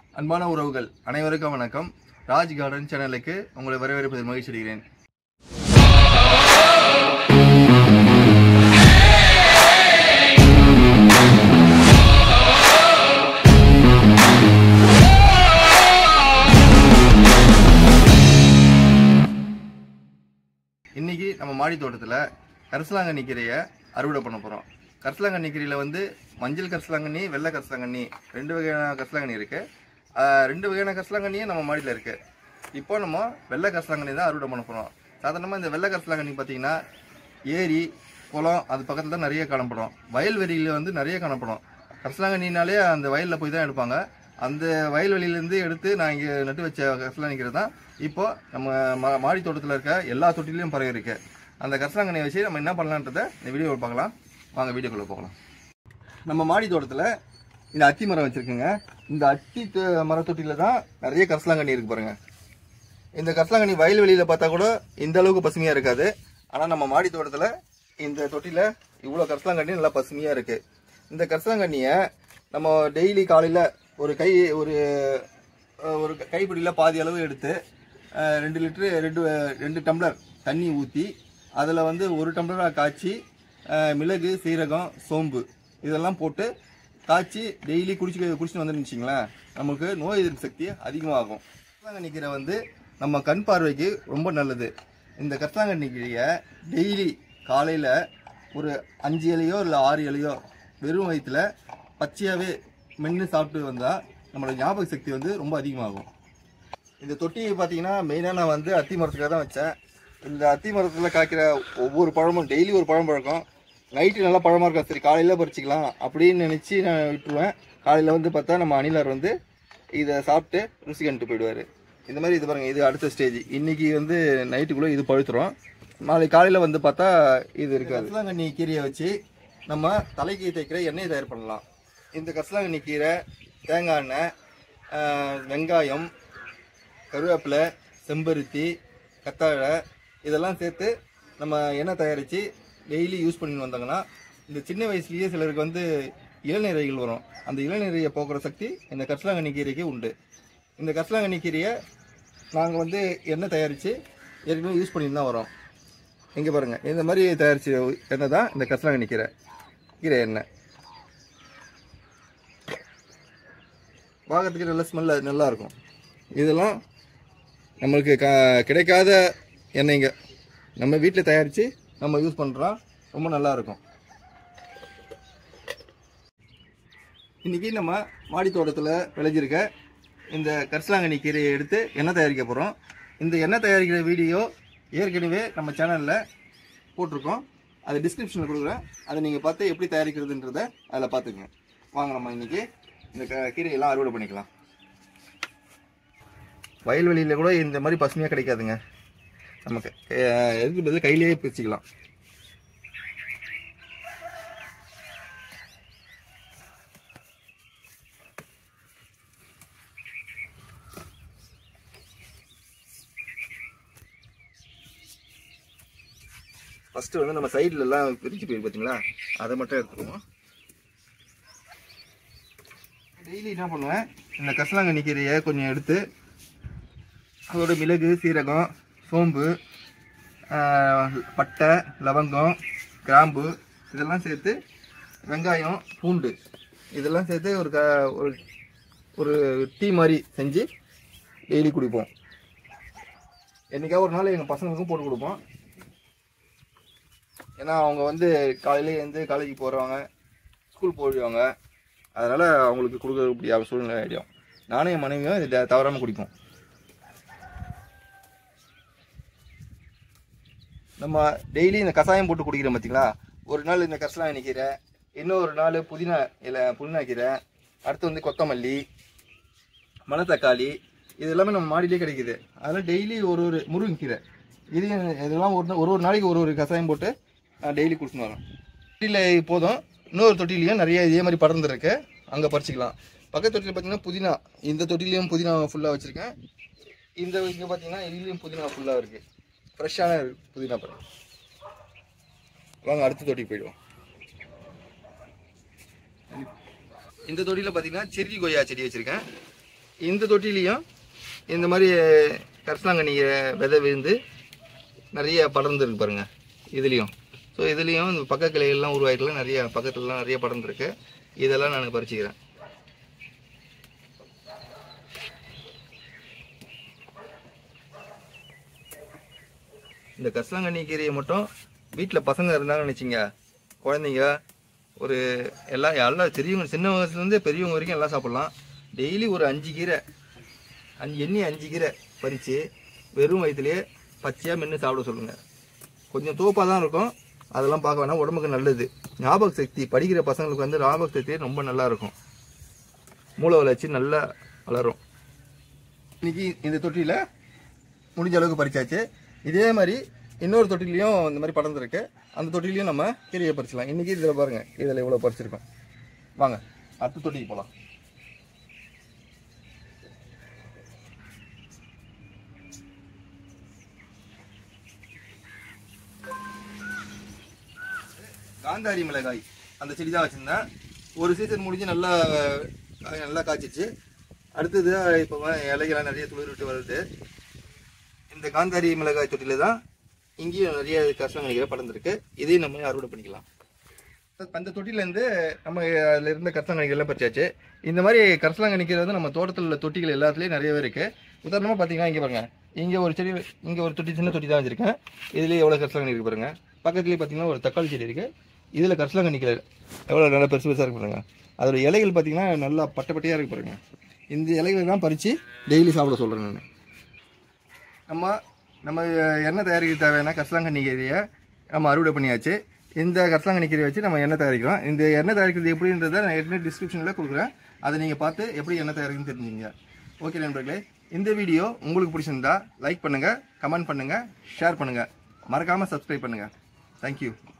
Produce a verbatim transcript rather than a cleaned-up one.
அன்பான உறவுகள் அனைவருக்கும் வணக்கம். ராஜ் கார்டன் சேனலுக்கு உங்களை வரவேற்பதில் மகிழ்ச்சி அடைகிறேன். இன்னைக்கு நம்ம மாடி தோட்டத்தில் கரிசலாங்கண்ணி கீரையை அறுவடை பண்ண போகிறோம். கரிசலாங்கண்ணி கீரையில் வந்து மஞ்சள் கரிசலாங்கண்ணி, வெள்ளை கரிசலாங்கண்ணி ரெண்டு வகையான கரிசலாங்கண்ணி இருக்குது. ரெண்டு வகையான கரிசலாங்கண்ணியும் நம்ம மாடியில் இருக்குது. இப்போ நம்ம வெள்ளை கரிசலாங்கண்ணி தான் அறுவடை பண்ண போகிறோம். சாதாரணமாக இந்த வெள்ளை கரிசலாங்கண்ணி பார்த்திங்கன்னா ஏரி, குளம் அது பக்கத்தில் தான் நிறைய காணப்படும். வயல்வெளியில் வந்து நிறைய காணப்படும். கரிசலாங்கண்ணினாலே அந்த வயலில் போய் தான் எடுப்பாங்க. அந்த வயல்வெளியிலேருந்து எடுத்து நான் இங்கே நட்டு வச்ச கரிசலாங்கண்ணி தான் இப்போ நம்ம மா மாடி தோட்டத்தில் இருக்க எல்லா தொட்டிலையும் பறவை இருக்குது. அந்த கரிசலாங்கண்ணியை வச்சு நம்ம என்ன பண்ணலான்றதை இந்த வீடியோவில் பார்க்கலாம். வாங்க வீடியோக்குள்ளே போகலாம். நம்ம மாடி தோட்டத்தில் இந்த அத்தி மரம் வச்சுருக்குங்க. இந்த அத்தி மரத்தொட்டியில் தான் நிறைய கரிசலாங்கண்ணி இருக்குது பாருங்கள். இந்த கரிசலாங்கண்ணி வயல்வெளியில் பார்த்தா கூட இந்த அளவுக்கு பசுமையாக இருக்காது. ஆனால் நம்ம மாடி தோட்டத்தில் இந்த தொட்டியில் இவ்வளோ கரிசலாங்கண்ணி நல்லா பசுமையாக இருக்குது. இந்த கரிசலாங்கண்ணியை நம்ம டெய்லி காலையில் ஒரு கை ஒரு ஒரு கைப்பிடியில் பாதி அளவு எடுத்து ரெண்டு லிட்டரு ரெண்டு ரெண்டு டம்ளர் தண்ணி ஊற்றி அதில் வந்து ஒரு டம்ளராக காய்ச்சி மிளகு, சீரகம், சோம்பு இதெல்லாம் போட்டு காய்ச்சி டெய்லி குடிச்சு குடிச்சுட்டு வந்துன்னு வச்சிங்களேன், நமக்கு நோய் எதிர்ப்பு சக்தி அதிகமாகும். கரிசலாங்கண்ணி கீரை வந்து நம்ம கண் பார்வைக்கு ரொம்ப நல்லது. இந்த கரிசலாங்கண்ணி கீரையை டெய்லி காலையில் ஒரு அஞ்சு இலையோ இல்லை ஆறு இலையோ வெறும் வயிற்றில் பச்சையாகவே மென்று சாப்பிட்டு வந்தால் நம்மளோட ஞாபக சக்தி வந்து ரொம்ப அதிகமாகும். இந்த தொட்டியை பார்த்தீங்கன்னா மெயினாக நான் வந்து அத்தி மரத்துக்காக தான் வச்சேன். இந்த அத்தி மரத்தில் காய்க்கிற ஒவ்வொரு பழமும் டெய்லி ஒரு பழம் பழக்கம். நைட்டு நல்லா பழமாக இருக்கும், சரி காலையில் பறிச்சிக்கலாம் அப்படின்னு நினச்சி நான் விட்டுருவேன். காலையில் வந்து பார்த்தா நம்ம அணிலார் வந்து இதை சாப்பிட்டு ருசி கண்டுட்டு போயிடுவார். இந்த மாதிரி இது பாருங்கள், இது அடுத்த ஸ்டேஜ். இன்றைக்கி வந்து நைட்டுக்குள்ளே இது பழுத்துரும். நாளை காலையில் வந்து பார்த்தா இது இருக்காது. கரிசலாங்கண்ணி கீரையை வச்சு நம்ம தலைக்கு தேய்க்கிற எண்ணெய் தயார் பண்ணலாம். இந்த கரிசலாங்கண்ணி கீரை, தேங்காய் எண்ணெய், வெங்காயம், கருவேப்பிலை, செம்பருத்தி, கத்தாழை இதெல்லாம் சேர்த்து நம்ம எண்ணெய் தயாரித்து டெய்லி யூஸ் பண்ணிட்டு வந்தாங்கன்னா இந்த சின்ன வயசுலேயே சிலருக்கு வந்து இளநீரைகள் வரும். அந்த இளநீரையை போக்குற சக்தி இந்த கரிசலாங்கண்ணி கீரைக்கு உண்டு. இந்த கரிசலாங்கண்ணி கீரையை நாங்கள் வந்து எண்ணெய் தயாரித்து ஏற்கனவே யூஸ் பண்ணிட்டு தான் வரோம். இங்கே பாருங்கள், இந்த மாதிரி தயாரித்த எண்ணெய் தான் இந்த கரிசலாங்கண்ணி கீரை கீரை எண்ணெய். பார்க்கறதுக்கு நல்ல ஸ்மெல்ல நல்லாயிருக்கும். இதெல்லாம் நம்மளுக்கு க கிடைக்காத எண்ணெய்ங்க, நம்ம வீட்டில் தயாரித்து நம்ம யூஸ் பண்ணுறோம். ரொம்ப நல்லாயிருக்கும். இன்றைக்கி நம்ம மாடி தோட்டத்தில் விளைஞ்சிருக்க இந்த கரிசலாங்கண்ணி கீரையை எடுத்து எண்ணெய் தயாரிக்க போகிறோம். இந்த எண்ணெய் தயாரிக்கிற வீடியோ ஏற்கனவே நம்ம சேனலில் போட்டிருக்கோம். அது டிஸ்கிரிப்ஷனில் கொடுக்குறேன். அதை நீங்கள் பார்த்து எப்படி தயாரிக்கிறதுன்றதை அதில் பார்த்துக்குங்க. வாங்க நம்ம இன்றைக்கி இந்த க கீரையெல்லாம் அறுவடை பண்ணிக்கலாம். வயல்வெளியில் கூட இந்த மாதிரி பசுமையாக கிடைக்காதுங்க. நமக்கு எதுக்கு பதில் கையிலேயே பிரிச்சுக்கலாம். ஃபஸ்ட்டு வந்து நம்ம சைட்லலாம் பிரித்து போய் பார்த்தீங்களா, அதை மட்டும் எடுத்துக்குவோம். டெய்லி என்ன பண்ணுவேன், இந்த கரிசலாங்கண்ணி கீரையை கொஞ்சம் எடுத்து அதோட மிளகு, சீரகம், சோம்பு, பட்டை, லவங்கம், கிராம்பு இதெல்லாம் சேர்த்து வெங்காயம், பூண்டு இதெல்லாம் சேர்த்து ஒரு க ஒரு ஒரு டீ மாதிரி செஞ்சு டெய்லி குடிப்போம். என்றைக்காவது ஒரு நாள் எங்கள் பசங்களுக்கும் போட்டு கொடுப்போம். ஏன்னா அவங்க வந்து காலையிலே எழுந்து காலேஜுக்கு போகிறவங்க, ஸ்கூல் போயிடுவாங்க. அதனால் அவங்களுக்கு கொடுக்க முடியாத சூழ்நிலை ஆகிடும். நானும் என் மனைவியும் இது தவறாமல் குடிப்போம். நம்ம டெய்லி இந்த கஷாயம் போட்டு குடிக்கிறோம் பார்த்தீங்களா. ஒரு நாள் இந்த கரிசலாங்கண்ணி கீரை, இன்னொரு நாள் புதினா இல்லை புதினா கீரை, அடுத்து வந்து கொத்தமல்லி, மணத்தக்காளி இது எல்லாமே நம்ம மாடியிலே கிடைக்குது. அதனால் டெய்லி ஒரு ஒரு முருங்கைக்கீரை இது இதெல்லாம் ஒரு ஒரு ஒரு நாளைக்கு ஒரு ஒரு கஷாயம் போட்டு நான் டெய்லி குடிச்சுன்னு வரேன். தொட்டியில் போதும், இன்னொரு தொட்டிலையும் நிறைய இதே மாதிரி படர்ந்துருக்கு, அங்கே பறிச்சிக்கலாம். பக்கத்து தொட்டியில் பார்த்தீங்கன்னா புதினா, இந்த தொட்டிலையும் புதினா ஃபுல்லாக வச்சுருக்கேன். இந்த இங்கே பார்த்தீங்கன்னா இதுலேயும் புதினா ஃபுல்லாக இருக்குது. ஃப்ரெஷ்ஷான புதினா பழம். வாங்க அடுத்த தொட்டிக்கு போயிடுவோம். இந்த தொட்டியில் பார்த்தீங்கன்னா செர்ரி கொய்யா செடி வச்சுருக்கேன். இந்த தொட்டிலையும் இந்த மாதிரி கரிசலாங்கண்ணி விதை விழுந்து நிறைய படர்ந்துருக்கு பாருங்க. இதுலேயும் ஸோ இதுலேயும் இந்த பக்க கிளைகள்லாம் உருவாயிட்டுல நிறைய பக்கத்துலலாம் நிறைய படர்ந்துருக்கு. இதெல்லாம் நான் பறிச்சுக்கிறேன். இந்த கரிசலாங்கண்ணி கீரையை மட்டும் வீட்டில் பசங்க இருந்தாங்கன்னு வச்சுங்க, குழந்தைங்க ஒரு எல்லாம் எல்லாம் பெரியவங்க சின்ன வயசுலேருந்து பெரியவங்க வரைக்கும் எல்லாம் சாப்பிட்லாம். டெய்லி ஒரு அஞ்சு கீரை அஞ்சு எண்ணி அஞ்சு கீரை பறித்து வெறும் வயிற்றுலேயே பச்சையாக மென்று சாப்பிட சொல்லுங்கள். கொஞ்சம் தோப்பாக தான் இருக்கும், அதெல்லாம் பார்க்க வேணாம், உடம்புக்கு நல்லது. ஞாபக சக்தி படிக்கிற பசங்களுக்கு வந்து ஞாபக சக்தி ரொம்ப நல்லா இருக்கும், மூளை வளர்ச்சி நல்லா வளரும். இன்னைக்கு இந்த தொட்டியில் முடிஞ்ச அளவுக்கு பறிச்சாச்சு. இதே மாதிரி இன்னொரு தொட்டிலையும் இந்த மாதிரி படர்ந்துருக்கு. அந்த தொட்டிலையும் நம்ம கீரையை பறிச்சலாம். இன்றைக்கி இதில் பாருங்கள், இதில் இவ்வளோ பறிச்சிருக்கோம். வாங்க அடுத்த தொட்டிக்கு போகலாம். காந்தாரி மிளகாய் அந்த செடி தான் வச்சுருந்தேன். ஒரு சீசன் முடிஞ்சு நல்லா நல்லா காய்ச்சிச்சு. அடுத்தது இப்போ இலைகள்லாம் நிறைய துளிர் விட்டு வருது. இந்த காந்தாரி மிளகாய் தொட்டியில் தான் இங்கேயும் நிறைய கரிசலாங்கண்ணி படர்ந்துருக்கு. இதையும் நம்ம அறுவடை பண்ணிக்கலாம். அந்த தொட்டிலேருந்து நம்ம அதில் இருந்த கரிசலாங்கண்ணிகள்லாம் பறிச்சாச்சு. இந்த மாதிரி கரிசலாங்கண்ணி வந்து நம்ம தோட்டத்தில் உள்ள தொட்டிகள் எல்லாத்துலேயும் நிறையவே இருக்குது. உதாரணமாக பார்த்தீங்கன்னா இங்கே பாருங்கள், இங்கே ஒரு செடி, இங்கே ஒரு தொட்டி சின்ன தொட்டி தான் வச்சுருக்கேன். இதுலேயே எவ்வளோ கரிசலாங்கண்ணி இருக்குது பாருங்கள். பக்கத்துலேயே பார்த்தீங்கன்னா ஒரு தக்காளி செடி இருக்குது. இதில் கரிசலாங்கண்ணிகள் எவ்வளோ நல்லா பெருசு பெருசாக இருக்கு பாருங்கள். அதோட இலைகள் பார்த்தீங்கன்னா நல்லா பட்டை பட்டையாக இருக்குது பாருங்கள். இந்த இலைகள் தான் பறித்து டெய்லி சாப்பிட சொல்கிறேன் நான். நம்ம நம்ம எண்ணெய் தயாரிக்க தேவையான கரிசலாங்கண்ணி கீரையை நம்ம அறுவடை பண்ணியாச்சு. இந்த கரிசலாங்கண்ணி கீரையை வச்சு நம்ம எண்ணெய் தயாரிக்கிறோம். இந்த எண்ணெய் தயாரிக்கிறது எப்படின்றத நான் ஏற்கனவே டிஸ்கிரிப்ஷனில் கொடுக்குறேன். அதை நீங்கள் பார்த்து எப்படி எண்ணெய் தயாரிக்குன்னு தெரிஞ்சுங்க. ஓகே நண்பர்களே, இந்த வீடியோ உங்களுக்கு பிடிச்சிருந்தா லைக் பண்ணுங்கள், கமெண்ட் பண்ணுங்கள், ஷேர் பண்ணுங்கள், மறக்காமல் சப்ஸ்கிரைப் பண்ணுங்கள். தேங்க்யூ.